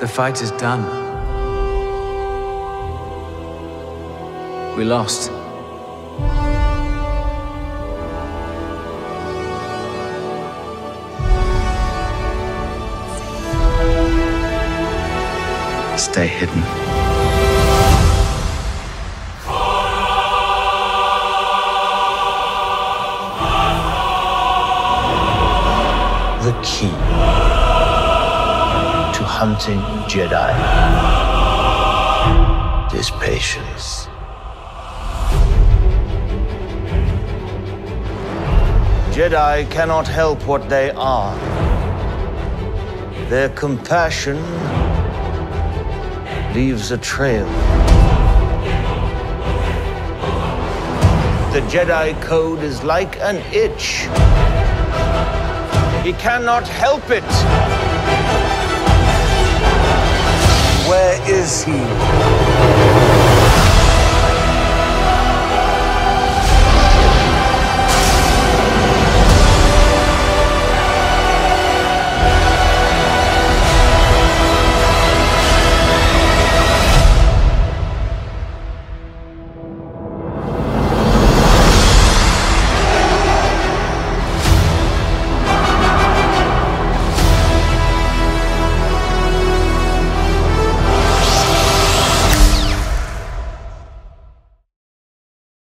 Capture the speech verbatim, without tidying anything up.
The fight is done. We lost. Stay hidden. The key to hunting Jedi is patience. Jedi cannot help what they are. Their compassion leaves a trail. The Jedi Code is like an itch. He cannot help it. Where is he?